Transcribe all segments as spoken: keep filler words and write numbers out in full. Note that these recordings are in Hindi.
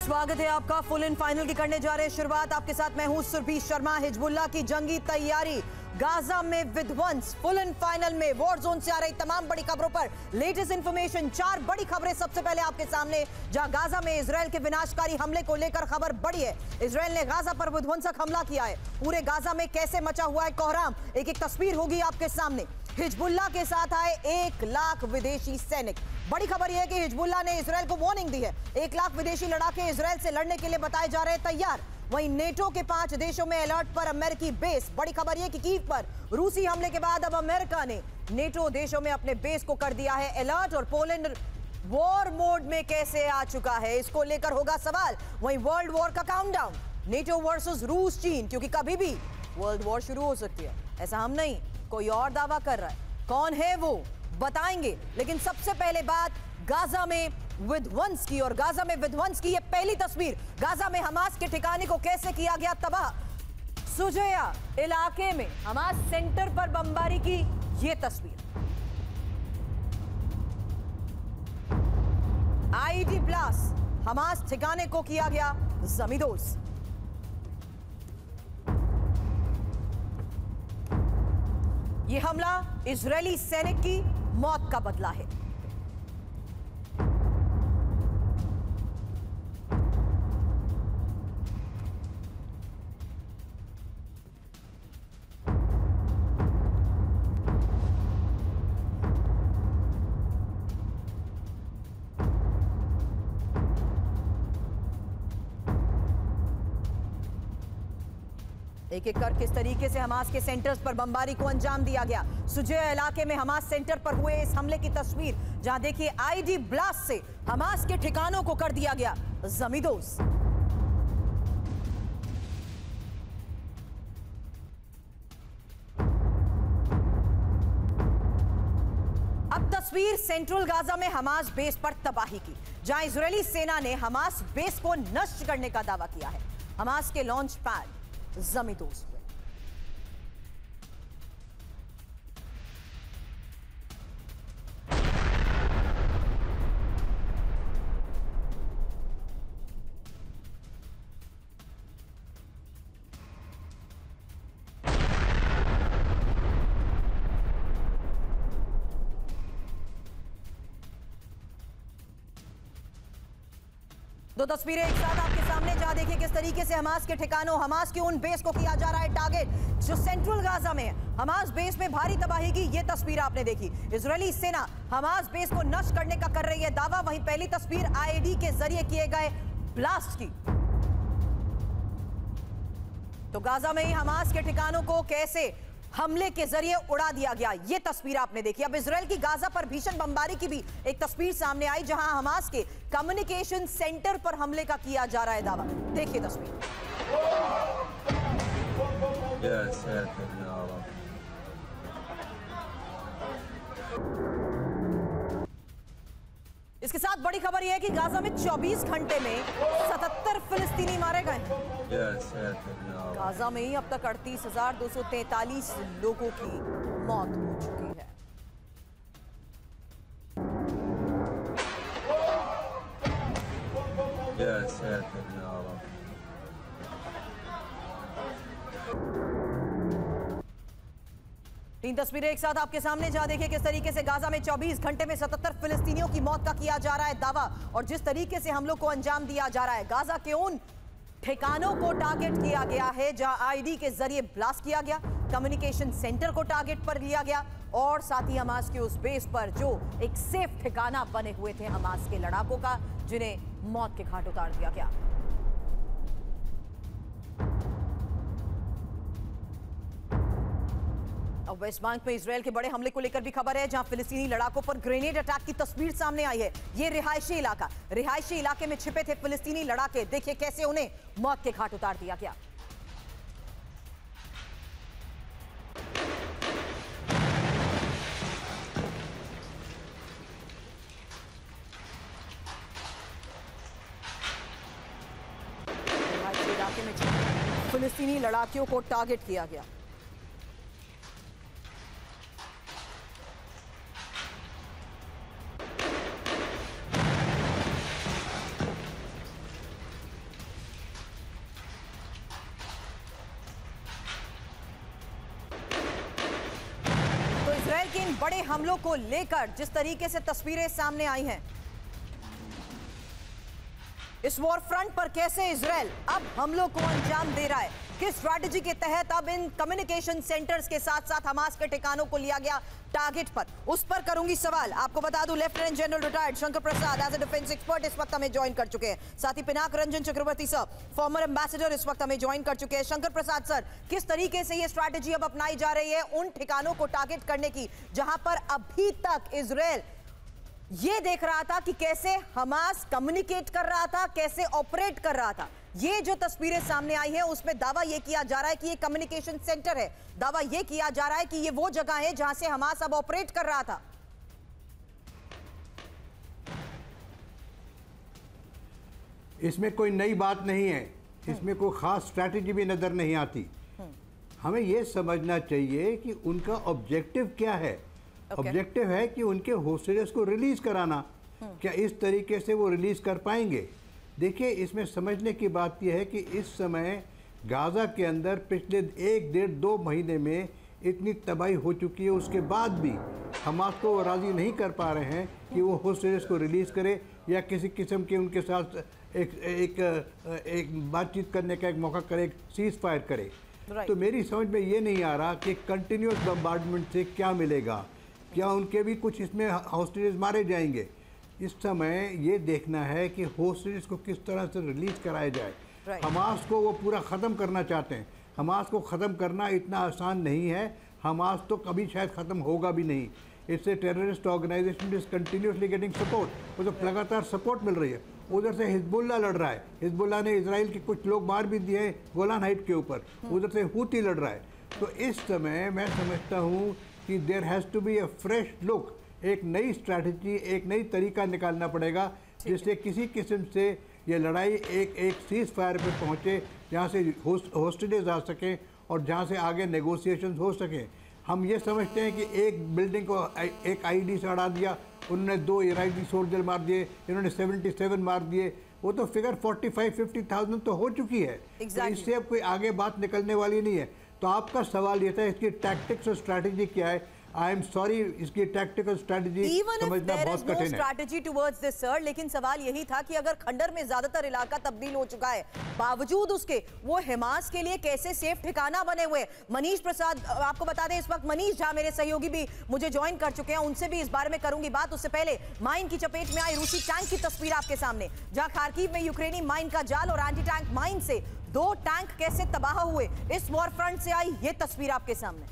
स्वागत है आपका। फुल इन फाइनल की करने जा रहे हैं शुरुआत। आपके साथ मैं हूं सुरभि शर्मा। हिजबुल्लाह की जंगी तैयारी, गाजा में विध्वंस, फुल इन फाइनल में वॉर जोन से आ रही तमाम बड़ी खबरों पर लेटेस्ट इंफॉर्मेशन। चार बड़ी खबरें सबसे पहले आपके सामने, जहां गाजा में इजराइल के विनाशकारी हमले को लेकर खबर बड़ी है। इजराइल ने गाजा पर विध्वंसक हमला किया है। पूरे गाजा में कैसे मचा हुआ है कोहराम, एक एक तस्वीर होगी आपके सामने। हिजबुल्लाह के साथ आए एक लाख विदेशी सैनिक। बड़ी खबर यह है कि हिजबुल्लाह ने इजराइल को वार्निंग दी है। एक लाख विदेशी लड़ाके इजराइल से लड़ने के लिए बताए जा रहे हैं तैयार। वहीं नेटो के पांच देशों में अलर्ट पर अमेरिकी बेस। बड़ी खबर यह कि कीव पर रूसी हमले के बाद अब अमेरिका ने नेटो देशों में अपने बेस को कर दिया है अलर्ट। और पोलैंड वॉर मोड में कैसे आ चुका है, इसको लेकर होगा सवाल। वहीं वर्ल्ड वॉर का काउंटडाउन, नेटो वर्सेस रूस चीन, क्योंकि कभी भी वर्ल्ड वॉर शुरू हो सकती है। ऐसा हम नहीं, कोई और दावा कर रहा है। कौन है वो बताएंगे, लेकिन सबसे पहले बात गाजा में विध्वंस की। और गाजा में विध्वंस की ये पहली तस्वीर, गाजा में हमास के ठिकाने को कैसे किया गया तबाह। सुजैया इलाके में हमास सेंटर पर बमबारी की ये तस्वीर। आईईडी ब्लास्ट, हमास ठिकाने को किया गया जमींदोज। यह हमला इजरायली सैनिक की मौत का बदला है। एक एक कर किस तरीके से हमास के सेंटर्स पर बमबारी को अंजाम दिया गया। सुजैया इलाके में हमास सेंटर पर हुए इस हमले की तस्वीर, जहां देखिए आईडी ब्लास्ट से हमास के ठिकानों को कर दिया गया जमींदोज। अब तस्वीर सेंट्रल गाजा में हमास बेस पर तबाही की, जहां इजरायली सेना ने हमास बेस को नष्ट करने का दावा किया है। हमास के लॉन्च पैड जमींदोज हुए। दो तस्वीरें एक साथ आपके सामने, जहां देखिए किस तरीके से हमास के ठिकानों, हमास के उन बेस को किया जा रहा है टारगेट जो सेंट्रल गाजा में है। हमास बेस में भारी तबाही की ये तस्वीर आपने देखी। इजरायली सेना हमास बेस को नष्ट करने का कर रही है दावा। वहीं पहली तस्वीर आईईडी के जरिए किए गए ब्लास्ट की। तो गाजा में ही हमास के ठिकानों को कैसे हमले के जरिए उड़ा दिया गया, यह तस्वीर आपने देखी। अब इजराइल की गाजा पर भीषण बमबारी की भी एक तस्वीर सामने आई, जहां हमास के कम्युनिकेशन सेंटर पर हमले का किया जा रहा है दावा। देखिए तस्वीर। इसके साथ बड़ी खबर यह है कि गाजा में चौबीस घंटे में सतहत्तर फिलिस्तीनी मारे गए। गाजा में ही अब तक अड़तीस हजार दो सौ तैंतालीस लोगों की मौत हो चुकी है। तीन तस्वीरें एक साथ आपके सामने, जहां देखिए किस तरीके से गाजा में चौबीस घंटे में सतहत्तर फिलिस्तीनियों की मौत का किया जा रहा है दावा। और जिस तरीके से हमलों को अंजाम दिया जा रहा है, गाजा के उन ठिकानों को टारगेट किया गया है जहां आईडी के जरिए ब्लास्ट किया गया, कम्युनिकेशन सेंटर को टारगेट पर लिया गया, और साथ ही हमास के उस बेस पर जो एक सेफ ठिकाना बने हुए थे हमास के लड़ाकों का, जिन्हें मौत के घाट उतार दिया गया। अब वेस्ट बैंक में इजरायल के बड़े हमले को लेकर भी खबर है, जहां फिलिस्तीनी लड़ाकों पर ग्रेनेड अटैक की तस्वीर सामने आई है। ये रिहायशी इलाका, रिहायशी इलाके में छिपे थे फिलिस्तीनी लड़ाके। देखिए कैसे उन्हें मौत के घाट उतार दिया गया। रिहायशी इलाके में छिपे फिलिस्तीनी लड़ाकियों को टारगेट किया गया। इन बड़े हमलों को लेकर जिस तरीके से तस्वीरें सामने आई हैं, इस वॉर फ्रंट पर कैसे इजराइल अब हमलों को अंजाम दे रहा है, किस स्ट्रैटेजी के तहत अब इन कम्युनिकेशन सेंटर्स के साथ साथ हमास के ठिकानों को लिया गया टारगेट पर, उस पर करूंगी सवाल। आपको बता दूं, lieutenant general retired Shankar Prasad as a defence expert इस वक्त हमें ज्वाइन कर चुके हैं। साथ ही Pinak Ranjan Chakravarty sir, former ambassador, इस वक्त हमें ज्वाइन कर चुके हैं। शंकर प्रसाद सर, किस तरीके से ये स्ट्रैटेजी अब अपनाई जा रही है उन ठिकानों को टारगेट करने की जहां पर अभी तक इजराइल ये देख रहा था कि कैसे हमास कम्युनिकेट कर रहा था, कैसे ऑपरेट कर रहा था। ये जो तस्वीरें सामने आई हैं उसमें दावा ये किया जा रहा है कि ये कम्युनिकेशन सेंटर है, दावा ये किया जा रहा है कि ये वो जगह है जहां से हमास अब ऑपरेट कर रहा था। इसमें कोई नई बात नहीं है, इसमें कोई खास स्ट्रैटेजी भी नजर नहीं आती। हमें यह समझना चाहिए कि उनका ऑब्जेक्टिव क्या है। Objective okay. है कि उनके होस्टेजेस को रिलीज कराना। क्या इस तरीके से वो रिलीज कर पाएंगे? देखिए, इसमें समझने की बात यह है कि इस समय गाज़ा के अंदर पिछले एक डेढ़ दो महीने में इतनी तबाही हो चुकी है, उसके बाद भी हमास को वो राज़ी नहीं कर पा रहे हैं कि वो होस्टेजेस को रिलीज़ करे या किसी किस्म के उनके साथ एक एक एक बातचीत करने का एक मौका करे, एक सीज फायर करे। right. तो मेरी समझ में ये नहीं आ रहा कि कंटिन्यूस बम्बार्डमेंट से क्या मिलेगा, क्या उनके भी कुछ इसमें होस्टेजेस मारे जाएंगे। इस समय ये देखना है कि होस्टेजेस को किस तरह से रिलीज कराया जाए। right. हमास को वो पूरा ख़त्म करना चाहते हैं। हमास को ख़त्म करना इतना आसान नहीं है। हमास तो कभी शायद ख़त्म होगा भी नहीं। इससे terrorist organization is continuously getting support, वो तो लगातार सपोर्ट मिल रही है। उधर से हिजबुल्ला लड़ रहा है, हिजबुल्ला ने इजराइल के कुछ लोग मार भी दिए हैं गोलान हाइट के ऊपर, उधर से हूती लड़ रहा है। तो इस समय मैं समझता हूँ कि there has to be a fresh look, एक नई स्ट्रैटेजी, एक नई तरीका निकालना पड़ेगा जिससे किसी किस्म से ये लड़ाई एक एक सीज फायर पे पहुँचे, जहाँ से होस्टेजेस आ सकें और जहाँ से आगे नेगोशिएशंस हो सकें। हम ये समझते हैं कि एक बिल्डिंग को एक आईडी से अड़ा दिया, उन्होंने दो इराकी सोल्जर मार दिए, इन्होंने सतहत्तर मार दिए, वो तो फिगर पैंतालीस पचास थाउजेंड तो हो चुकी है। exactly. तो इससे अब कोई आगे बात निकलने वाली नहीं है। तो आपका सवाल ये था इसकी टैक्टिक्स और स्ट्रैटेजी क्या है। आई एम सॉरी, इसकी टैक्टिकल स्ट्रैटेजी समझना बहुत कठिन है। स्ट्रैटेजी टुवर्ड्स दिस सर, लेकिन सवाल यही था कि अगर खंडर में ज्यादातर इलाका तब्दील हो चुका है, बावजूद उसके वो हमास के लिए कैसे सेफ ठिकाना बने हुए। मनीष प्रसाद, आपको बता दें इस वक्त मनीष झा मेरे सहयोगी भी मुझे ज्वाइन कर चुके हैं, उनसे भी इस बारे में करूंगी बात। उससे पहले माइन की चपेट में आई रूसी टैंक की तस्वीर आपके सामने, जहां खार्किव में यूक्रेनी माइन का जाल और एंटी टैंक माइन से दो टैंक कैसे तबाह हुए, इस वॉर फ्रंट से आई ये तस्वीर आपके सामने।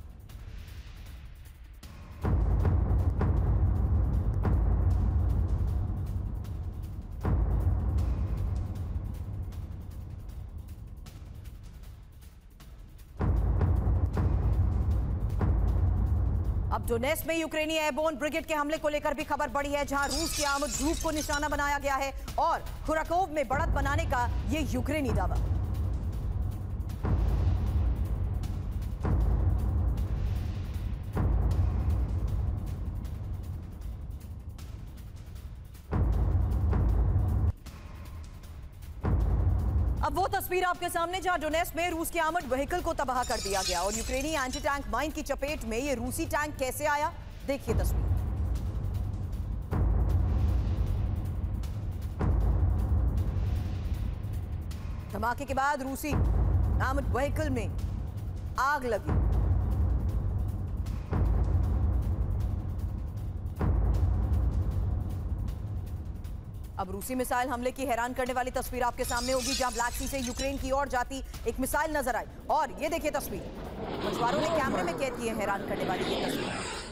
अब डोनेट्स्क में यूक्रेनी एयरबोर्न ब्रिगेड के हमले को लेकर भी खबर बढ़ी है, जहां रूस की आमद ग्रुप को निशाना बनाया गया है और खुराकोव में बढ़त बनाने का ये यूक्रेनी दावा। अब वो तस्वीर आपके सामने जहां डोनेट्स्क में रूस की आर्मर्ड व्हीकल को तबाह कर दिया गया और यूक्रेनी एंटी टैंक माइन की चपेट में ये रूसी टैंक कैसे आया, देखिए तस्वीर। धमाके के बाद रूसी आर्मर्ड व्हीकल में आग लगी। अब रूसी मिसाइल हमले की हैरान करने वाली तस्वीर आपके सामने होगी, जहां ब्लैक सी से यूक्रेन की ओर जाती एक मिसाइल नजर आई और ये देखिए तस्वीर, मछुआरों ने कैमरे में कैद की है हैरान करने वाली ये तस्वीर।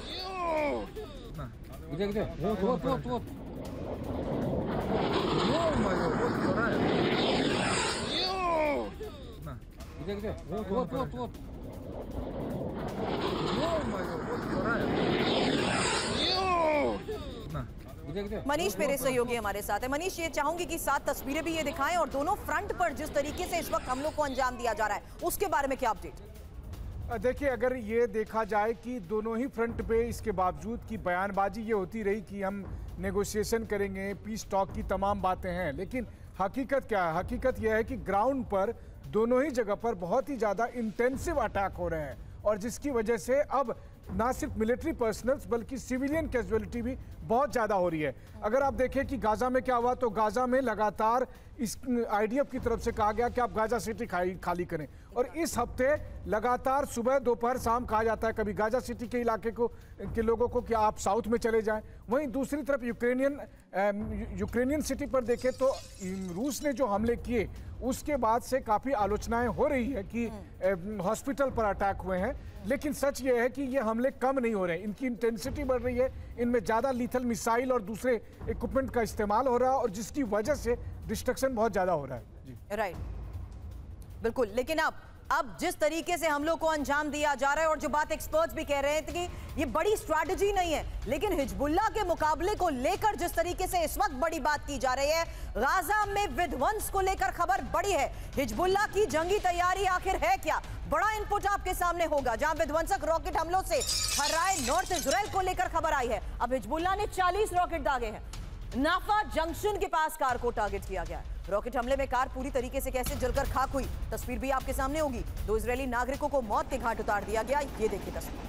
मनीष मेरे सहयोगी हमारे साथ है। मनीष, ये चाहूंगी कि सात तस्वीरें भी ये दिखाएं और दोनों फ्रंट पर जिस तरीके से इस वक्त हम लोग को अंजाम दिया जा रहा है उसके बारे में क्या अपडेट? देखिए, अगर ये देखा जाए कि दोनों ही फ्रंट पे इसके बावजूद की बयानबाजी ये होती रही कि हम नेगोशिएशन करेंगे, पीस टॉक की तमाम बातें हैं, लेकिन हकीकत क्या है? हकीकत यह है कि ग्राउंड पर दोनों ही जगह पर बहुत ही ज़्यादा इंटेंसिव अटैक हो रहे हैं और जिसकी वजह से अब ना सिर्फ मिलिट्री पर्सनल्स बल्कि सिविलियन कैजुअलिटी भी बहुत ज़्यादा हो रही है। अगर आप देखें कि गाजा में क्या हुआ, तो गाजा में लगातार इस आईडीएफ की तरफ से कहा गया कि आप गाजा सिटी खाली करें, और इस हफ्ते लगातार सुबह दोपहर शाम कहा जाता है कभी गाजा सिटी के इलाके को के लोगों को कि आप साउथ में चले जाएं। वहीं दूसरी तरफ यूक्रेनियन यूक्रेनियन सिटी पर देखें तो रूस ने जो हमले किए उसके बाद से काफ़ी आलोचनाएं हो रही है कि हॉस्पिटल पर अटैक हुए हैं, लेकिन सच ये है कि ये हमले कम नहीं हो रहे हैं, इनकी इंटेंसिटी बढ़ रही है, इनमें ज़्यादा लीथल मिसाइल और दूसरे इक्विपमेंट का इस्तेमाल हो रहा है, और जिसकी वजह से डिस्ट्रक्शन बहुत ज़्यादा हो रहा है। जी राइट, बिल्कुल। लेकिन अब अब जिस तरीके से हमलों को अंजाम दिया जा रहा है, और जो बात एक्सपर्ट्स भी कह रहे हैं कि ये बड़ी स्ट्रैटेजी नहीं है, लेकिन हिजबुल्लाह के मुकाबले को लेकर जिस तरीके से इस वक्त बड़ी बात की जा रही है, गाजा में विध्वंस को लेकर खबर बड़ी है। हिजबुल्लाह की जंगी तैयारी आखिर है क्या? बड़ा इनपुट आपके सामने होगा, जहां विध्वंसक रॉकेट हमलों से हर्राए नॉर्थ इजराइल को लेकर खबर आई है। अब हिजबुल्लाह ने चालीस रॉकेट दागे हैं। नाफा जंक्शन के पास कार को टारगेट किया गया है। रॉकेट हमले में कार पूरी तरीके से कैसे जलकर खाक हुई, तस्वीर भी आपके सामने होगी। दो इजरायली नागरिकों को मौत के घाट उतार दिया गया, ये देखिए तस्वीर।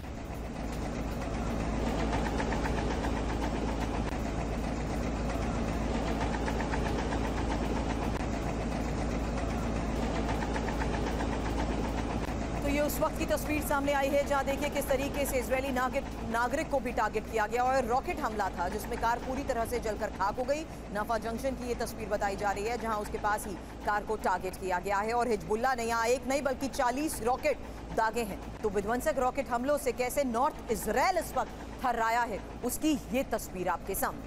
ये उस वक्त की तस्वीर सामने आई है जहां देखिए किस तरीके से इजरायली नागरिक नागरिक को भी टारगेट किया गया, और रॉकेट हमला था जिसमें कार पूरी तरह से जलकर खाक हो गई। नाफा जंक्शन की ये तस्वीर बताई जा रही है जहां उसके पास ही कार को टारगेट किया गया है, और हिजबुल्लाह ने यहाँ एक नहीं बल्कि चालीस रॉकेट दागे हैं। तो विध्वंसक रॉकेट हमलों से कैसे नॉर्थ इजराइल इस वक्त थर्राया है, उसकी ये तस्वीर आपके सामने।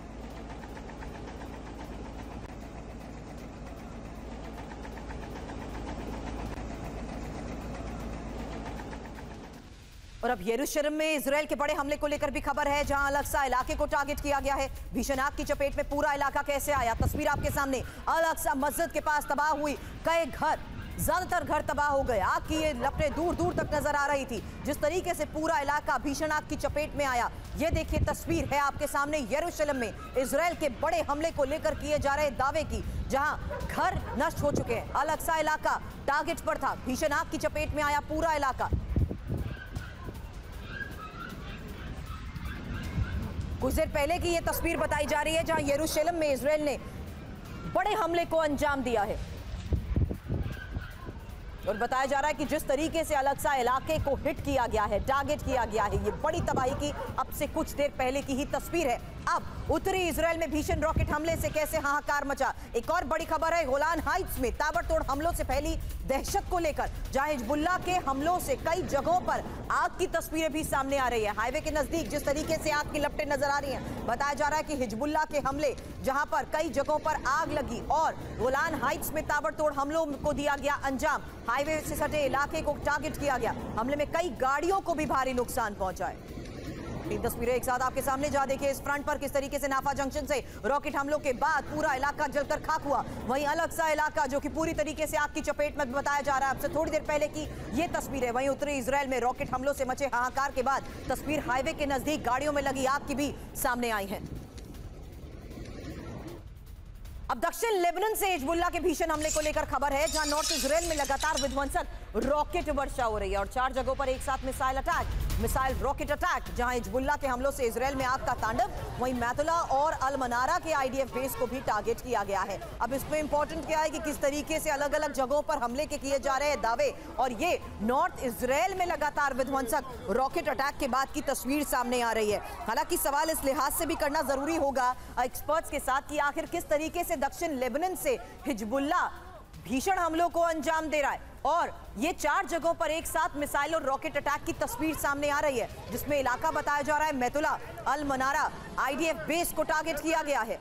और अब यरूशलेम में इजराइल के बड़े हमले को लेकर भी खबर है, जहां अल-अक्सा इलाके को टारगेट किया गया है। भीषण आग की चपेट में पूरा इलाका कैसे आया, तस्वीर आपके सामने। अल-अक्सा मस्जिद के पास तबाह हुई कई घर, ज्यादातर घर तबाह हो गए। आग की ये लपटें दूर दूर तक नजर आ रही थी। जिस तरीके से पूरा इलाका भीषण आग की चपेट में आया, ये देखिए तस्वीर है आपके सामने यरूशलेम में इजराइल के बड़े हमले को लेकर किए जा रहे दावे की, जहां घर नष्ट हो चुके हैं। अल-अक्सा इलाका टारगेट पर था, भीषण आग की चपेट में आया पूरा इलाका। कुछ देर पहले की ये तस्वीर बताई जा रही है जहां यरूशलेम में इजराइल ने बड़े हमले को अंजाम दिया है, और बताया जा रहा है कि जिस तरीके से अल-अक्सा इलाके को हिट किया गया है, टारगेट किया गया है, ये बड़ी तबाही की अब से कुछ देर पहले की ही तस्वीर है। अब उत्तरी इजराइल में भीषण रॉकेट हमले से कैसे हाहाकार मचा। एक और बड़ी खबर है गोलान हाइट्स में ताबड़तोड़ हमलों से फैली दहशत को लेकर, जहां हिजबुल्लाह के हमलों से कई जगहों पर आग की तस्वीरें भी सामने आ रही है। हाईवे के नजदीक जिस तरीके से आग की लपटें नजर आ रही हैं, बताया जा रहा है कि हिजबुल्लाह के हमले जहां पर कई जगहों पर आग लगी, और गोलान हाइट्स में ताबड़तोड़ हमलों को दिया गया अंजाम। हाईवे से सटे इलाके को टारगेट किया गया, हमले में कई गाड़ियों को भी भारी नुकसान पहुंचा है। तीन तस्वीरें एक साथ आपके सामने, जहां देखिए इस फ्रंट पर किस तरीके से नाफा जंक्शन से रॉकेट हमलों के बाद पूरा इलाका जलकर खाक हुआ। वहीं अल-अक्सा इलाका जो कि पूरी तरीके से आग की चपेट में बताया जा रहा है, आपसे थोड़ी देर पहले की ये तस्वीर है। वहीं उत्तरी इजराइल में रॉकेट हमलों से मचे हाहाकार के बाद तस्वीर हाईवे के नजदीक गाड़ियों में लगी आग की भी सामने आई है। अब दक्षिण लेबनान से हिजबुल्लाह के भीषण हमले को लेकर खबर है, जहां नॉर्थ इजराइल में लगातार विध्वंसक रॉकेट वर्षा हो रही है, और चार जगहों पर एक साथ missile attack missile rocket attack, जहां हिजबुल्लाह के हमलों से इजराइल में आग का तांडव। वहीं मैतुला और अल मनारा के आईडीएफ बेस को भी टारगेट किया गया है। अब इसमें इंपॉर्टेंट क्या है कि किस तरीके से अलग अलग जगहों पर हमले के किए जा रहे हैं दावे, और ये नॉर्थ इजराइल में लगातार विध्वंसक रॉकेट अटैक के बाद की तस्वीर सामने आ रही है। हालांकि सवाल इस लिहाज से भी करना जरूरी होगा एक्सपर्ट्स के साथ कि आखिर किस तरीके से दक्षिण लेबनान से हिजबुल्लाह भीषण हमलों को अंजाम दे रहा है, और ये चार जगहों पर एक साथ मिसाइल और रॉकेट अटैक की तस्वीर सामने आ रही है, जिसमें इलाका बताया जा रहा है Metula al Manara IDF base को टारगेट किया गया है।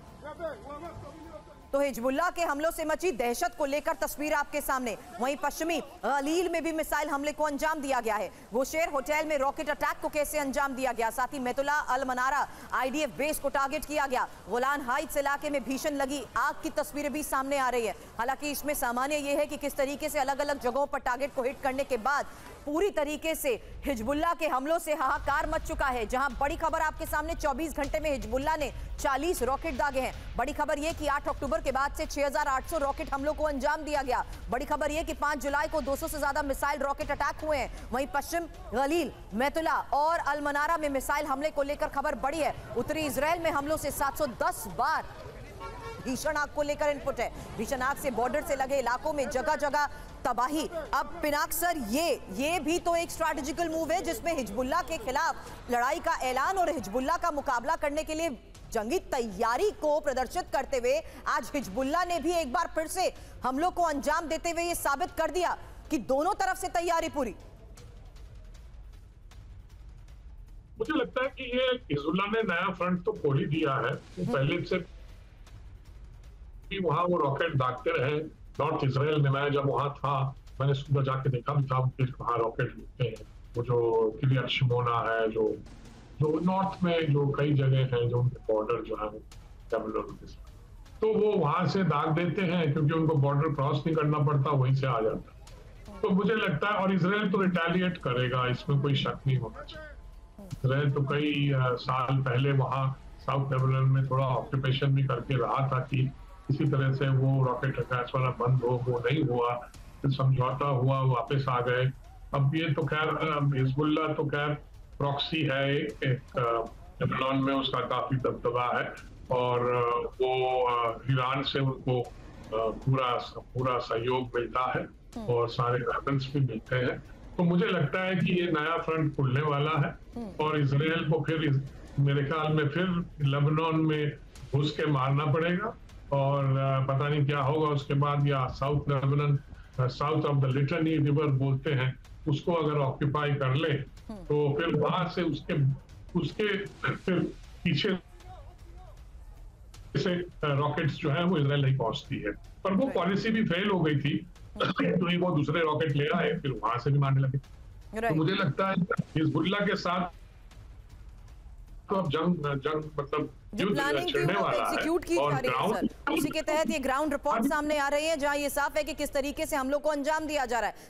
तो हिजबुल्लाह के हमलों से मची दहशत को लेकर तस्वीर आपके सामने। वहीं पश्चिमी गलील में भी मिसाइल हमले को अंजाम दिया गया है। गोशेर होटल में रॉकेट अटैक को कैसे अंजाम दिया गया, साथ ही Metula al Manara IDF base को टारगेट किया गया। गोलान हाइट्स इलाके में भीषण लगी आग की तस्वीरें भी सामने आ रही है। हालांकि इसमें सामान्य यह है कि किस तरीके से अलग अलग जगहों पर टारगेट को हिट करने के बाद पूरी तरीके से हिजबुल्लाह के हमलों से हाहाकार मच चुका है। जहां बड़ी खबर आपके सामने, चौबीस घंटे में हिजबुल्लाह ने चालीस रॉकेट दागे हैं। बड़ी खबर यह कि आठ अक्टूबर के बाद से छह हज़ार आठ सौ रॉकेट हमलों को अंजाम दिया गया। बड़ी खबर यह कि पांच जुलाई को दो सौ से ज्यादा मिसाइल रॉकेट अटैक हुए हैं। वहीं पश्चिम गलील, मैतुला और अलमनारा में मिसाइल हमले को लेकर खबर बड़ी है। उत्तरी इजराइल में हमलों से सात सौ दस बार भीषण आग को लेकर इनपुट है। भीषण आग से बॉर्डर से लगे इलाकों में जगह जगह तबाही। अब पिनाक सर, ये ये भी तो एक स्ट्रैटेजिकल मूव है जिसमें हिजबुल्लाह के खिलाफ लड़ाई का ऐलान और हिजबुल्लाह का मुकाबला करने के लिए जंगी तैयारी को प्रदर्शित करते हुए आज हिजबुल्लाह ने भी एक बार फिर से हमलों को अंजाम देते हुए ये साबित कर दिया कि दोनों तरफ से तैयारी पूरी। मुझे लगता है कि ये हिजबुल्लाह ने नया फ्रंट तो खोल ही दिया है। पहले से वहां वो रॉकेट दागते रहे। नॉर्थ इजराइल में मैं जब वहां था, मैंने सुबह जाके देखा भी था वहां रॉकेट मिलते हैं। वो जो किरियत शिमोना है, जो जो नॉर्थ में जो कई जगह हैं जो उनके बॉर्डर जो है लेबनान के साथ, तो वो वहां से दाग देते हैं क्योंकि उनको बॉर्डर क्रॉस नहीं करना पड़ता, वहीं से आ जाता है। तो मुझे लगता है, और इसराइल तो रिटेलिएट करेगा, इसमें कोई शक नहीं होना चाहिए। इसराइल तो कई साल पहले वहां साउथ लेबनान में थोड़ा ऑक्यूपेशन भी करके रहा था कि इसी तरह से वो रॉकेट अटैक्स वाला बंद हो, वो नहीं हुआ, फिर समझौता हुआ, वापस आ गए। अब ये तो खैर हिजबुल्लाह तो खैर प्रॉक्सी है, एक लेबनान में उसका काफी दबदबा है और वो ईरान से उनको पूरा पूरा सहयोग मिलता है और सारे वेपन्स भी मिलते हैं। तो मुझे लगता है कि ये नया फ्रंट खुलने वाला है और इसराइल को फिर मेरे ख्याल में फिर लेबनान में घुस के मारना पड़ेगा और पता नहीं क्या होगा उसके बाद। या south Lebanon, south of the Litani river बोलते हैं, उसको अगर ऑक्यूपाई कर ले तो फिर वहां से उसके उसके फिर पीछे से रॉकेट्स जो है वो इजराइल नहीं पहुंचती है। पर वो पॉलिसी भी फेल हो गई थी, तो वो दूसरे रॉकेट ले आए, फिर वहां से भी मारने लगे। तो मुझे लगता है हिजबुल्लाह के साथ तो अब जंग जंग मतलब जो प्लानिंग थी वो एग्जीक्यूट की जा रही है सर। उसी के तहत ये ग्राउंड रिपोर्ट सामने आ रही है जहां ये साफ है कि किस तरीके से हमलों को अंजाम दिया जा रहा है।